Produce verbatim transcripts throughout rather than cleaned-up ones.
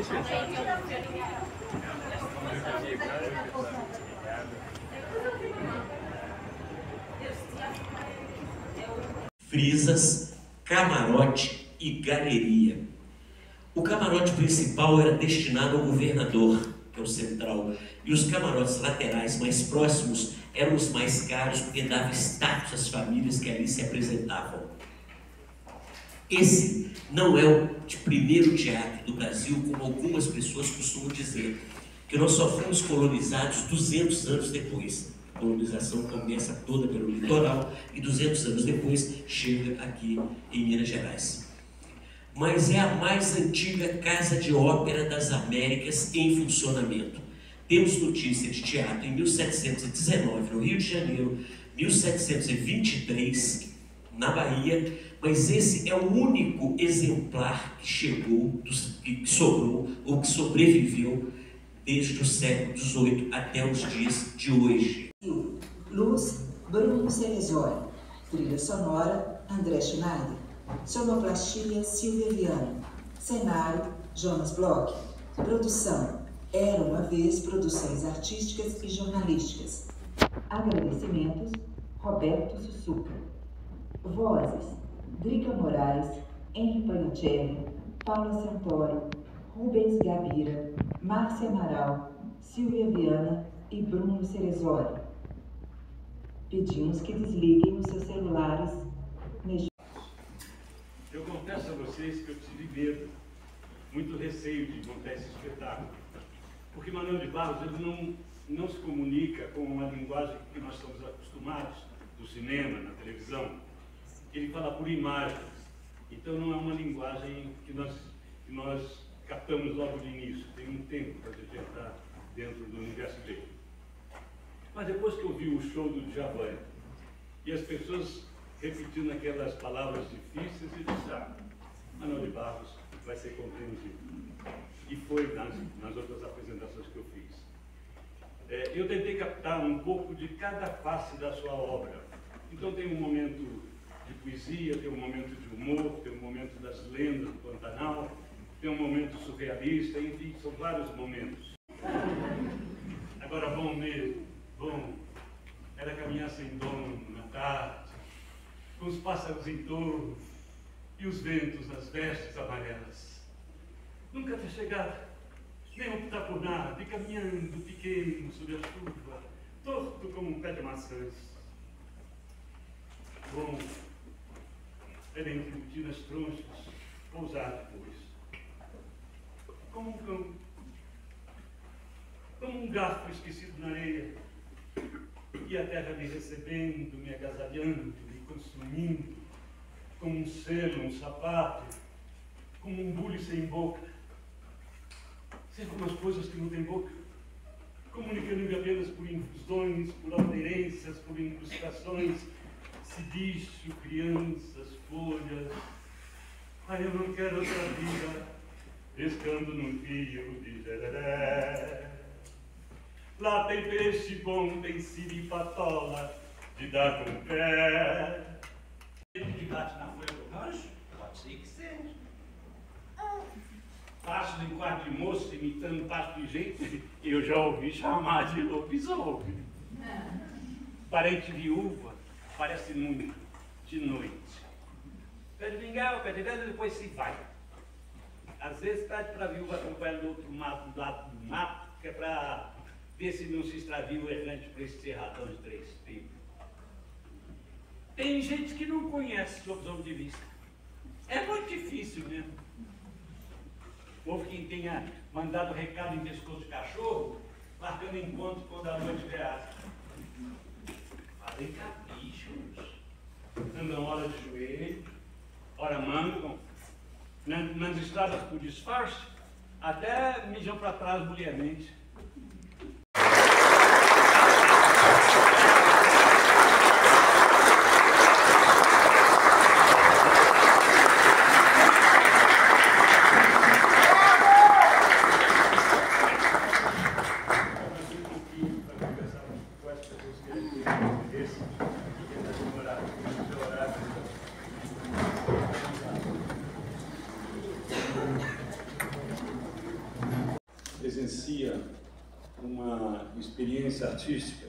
Frisas, camarote e galeria. O camarote principal era destinado ao governador, que é o central, e os camarotes laterais mais próximos eram os mais caros, porque dava status às famílias que ali se apresentavam. Esse não é o primeiro teatro do Brasil, como algumas pessoas costumam dizer, que nós só fomos colonizados duzentos anos depois. A colonização começa toda pelo litoral e duzentos anos depois chega aqui em Minas Gerais. Mas é a mais antiga casa de ópera das Américas em funcionamento. Temos notícia de teatro em mil setecentos e dezenove no Rio de Janeiro, mil setecentos e vinte e três na Bahia, mas esse é o único exemplar que chegou, que sobrou ou que sobreviveu desde o século dezoito até os dias de hoje. Luz, Bruno Ceresori. Trilha sonora, André Schneider. Sonoplastia, Silvia Viana. Cenário, Jonas Bloch. Produção, Era Uma Vez Produções Artísticas e Jornalísticas. Agradecimentos, Roberto Sussuca. Vozes, Drica Moraes, Henri Panicelli, Paula Santoro, Rubens Gabira, Márcia Amaral, Silvia Viana e Bruno Ceresori. Pedimos que desliguem os seus celulares neste... Eu confesso a vocês que eu tive medo, muito receio de montar esse espetáculo, porque Manuel de Barros ele não, não se comunica com uma linguagem que nós estamos acostumados do cinema, na televisão. Ele fala por imagens, então não é uma linguagem que nós, que nós captamos logo de início, tem um tempo para a gente entrar dentro do universo dele. Mas depois que eu vi o show do Djavan e as pessoas repetindo aquelas palavras difíceis, e disse, ah, Manuel de Barros vai ser compreendido. E foi nas, nas outras apresentações que eu fiz. É, eu tentei captar um pouco de cada face da sua obra. Então tem um momento de poesia, tem um momento de humor, tem um momento das lendas do Pantanal, tem um momento surrealista, enfim, são vários momentos. Agora, bom mesmo, bom, era caminhar sem dono na tarde, com os pássaros em torno e os ventos nas vestes amarelas. Nunca ter chegado, nem optar por nada, e caminhando pequeno sob a chuva, torto como um pé de maçãs. Bom, era entre botinas tronchas, pousar depois. Como um cão, como um garfo esquecido na areia, e a terra me recebendo, me agasalhando, me consumindo, como um selo, um sapato, como um bule sem boca. Sei como as coisas que não têm boca, comunicando-me apenas por infusões, por aderências, por incrustações, cidicho, crianças, folhas. Ai, eu não quero outra vida, pescando num rio de jereré. Lá tem peixe bom, tem siripatola, de dar com o pé. Que bate na folha do rancho? Pode ser que seja. Passo de quarto de moço imitando passo de gente, eu já ouvi chamar de lobisomem. Parente viúva, parece muito de noite. Pede mingau, pede venda, depois se vai. Às vezes pede para a viúva acompanhar do outro mato, do lado do mato, que é para ver se não se extravia o errante para esse cerradão de três picos. Tem gente que não conhece lobisomem de vista. É muito difícil mesmo. Houve quem tenha mandado recado em pescoço de cachorro, marcando encontro quando a noite vier. Fazem caprichos. Andam hora de joelho, ora mancam. Nas estradas por disfarce, até mijam para trás mulhermente. experiência artística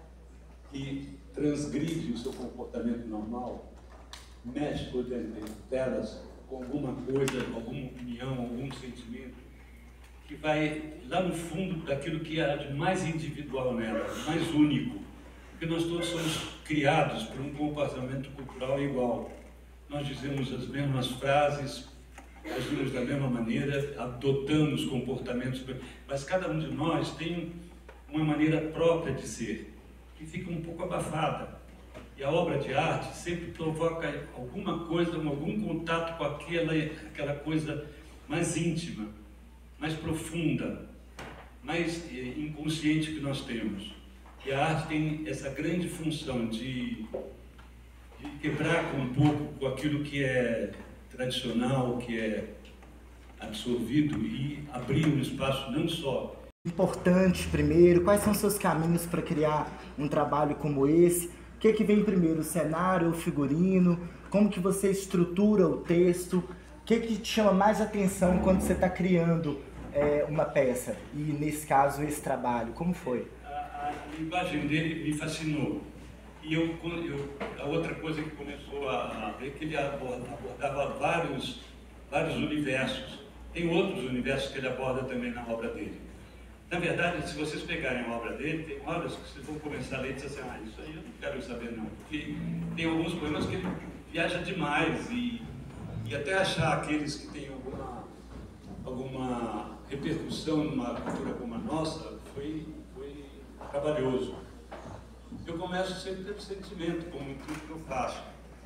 que transgride o seu comportamento normal, mexe por dentro delas com alguma coisa, alguma opinião, algum sentimento, que vai lá no fundo daquilo que há de mais individual nela, mais único. Porque nós todos somos criados por um comportamento cultural igual. Nós dizemos as mesmas frases, agimos da mesma maneira, adotamos comportamentos, mas cada um de nós tem uma maneira própria de ser, que fica um pouco abafada. E a obra de arte sempre provoca alguma coisa, algum contato com aquela, aquela coisa mais íntima, mais profunda, mais eh, inconsciente que nós temos. E a arte tem essa grande função de, de quebrar com um pouco com aquilo que é tradicional, que é absorvido, e abrir um espaço não só. Importante primeiro, quais são seus caminhos para criar um trabalho como esse? O que é que vem primeiro, o cenário, o figurino? Como que você estrutura o texto? O que é que te chama mais atenção quando você está criando é, uma peça? E nesse caso, esse trabalho, como foi? A, a linguagem dele me fascinou. E eu, eu, a outra coisa que começou a, a ver que ele aborda, abordava vários, vários universos. Tem outros universos que ele aborda também na obra dele. Na verdade, se vocês pegarem a obra dele, tem obras que vocês vão começar a ler e dizer assim, ah, isso aí eu não quero saber não. Porque tem alguns poemas que ele viaja demais e, e até achar aqueles que têm alguma, alguma repercussão numa cultura como a nossa foi, foi trabalhoso. Eu começo sempre pelo sentimento, como tudo que eu faço.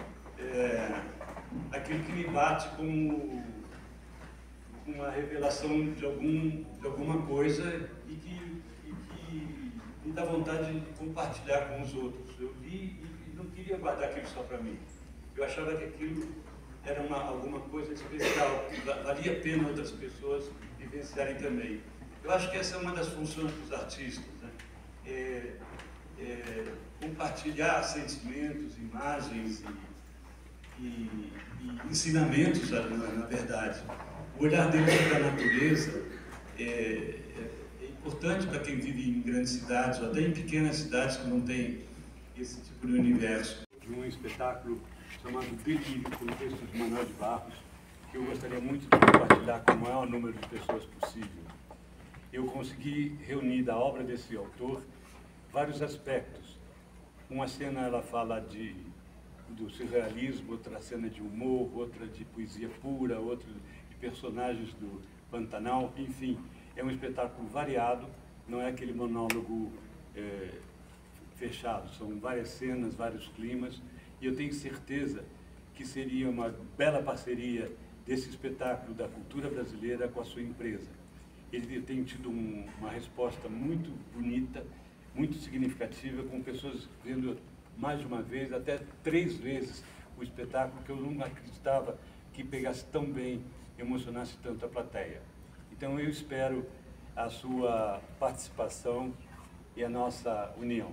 É, aquilo que me bate como uma revelação de, algum, de alguma coisa e que, e que me dá vontade de compartilhar com os outros. Eu li e não queria guardar aquilo só para mim. Eu achava que aquilo era uma, alguma coisa especial, que valia a pena outras pessoas vivenciarem também. Eu acho que essa é uma das funções dos artistas, né? É, é, compartilhar sentimentos, imagens e, e, e ensinamentos, na, na verdade. O olhar dele para a natureza é, é, é importante para quem vive em grandes cidades, ou até em pequenas cidades que não têm esse tipo de universo. De um espetáculo chamado Delírio, com o texto de Manuel de Barros, que eu gostaria muito de compartilhar com o maior número de pessoas possível. Eu consegui reunir da obra desse autor vários aspectos. Uma cena ela fala de, do surrealismo, outra cena de humor, outra de poesia pura, outra de personagens do Pantanal, enfim, é um espetáculo variado, não é aquele monólogo é, fechado, são várias cenas, vários climas, e eu tenho certeza que seria uma bela parceria desse espetáculo da cultura brasileira com a sua empresa. Ele tem tido um, uma resposta muito bonita, muito significativa, com pessoas vendo mais de uma vez, até três vezes o espetáculo, que eu não acreditava que pegasse tão bem, emocionasse tanto a plateia. Então eu espero a sua participação e a nossa união.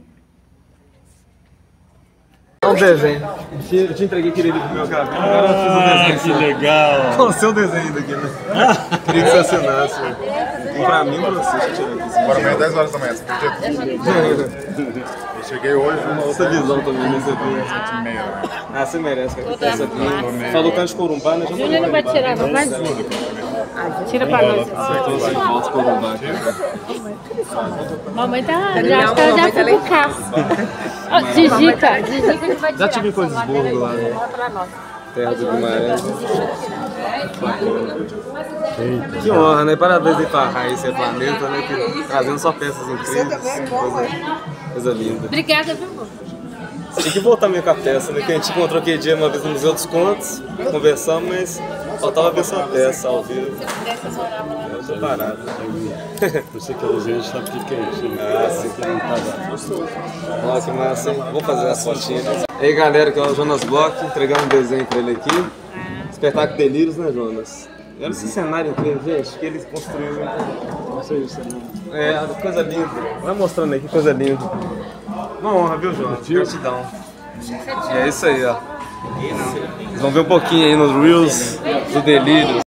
É um desenho. Eu te entreguei aquele livro pro meu cabelo, agora eu fiz um desenho. Que legal! Com o seu desenho daqui, né? Queria que você assinasse. Um pra mim e pra você, deixa eu tirar aqui. Agora amanhã, dez horas da manhã, você acredita? Eu cheguei hoje uma outra visão também nesse aqui. sete e meia. Ah, você merece, cara. Essa aqui. Falou tanto de Corumbá, né? Júnior não vai tirar, não vai? Tira pra nós. Volta Corumbá aqui. Mamãe tá. Já acho que ela já foi pro carro. Digica, digica que vai tirar. Já tive em Coisburgo lá, né? Terra do Guimarães. Que honra, né? Parabéns aí pra Raíssa e Planeta, né? Que, trazendo só peças incríveis. Coisa, coisa linda. Obrigada, viu, amor? Você tinha que voltar meio com a peça, né? Que a gente encontrou aquele dia uma vez no Museu dos Contos, conversamos, mas faltava ver sua peça ao vivo. Eu tô parado. Você que é gente sabe o que é isso. Ah, sim. Olha que massa, hein? Vou fazer as fotinhas. E aí, galera, que é o Jonas Bloch, entregando um desenho pra ele aqui. Espetáculo Delírios, né, Jonas? Olha esse cenário incrível, gente, que eles construíram. Não sei o cenário. É, coisa linda. Vai mostrando aí, que coisa linda. Uma honra, viu, Jonas? Gratidão. E é isso aí, ó. Vocês vão ver um pouquinho aí nos Reels do Delírios.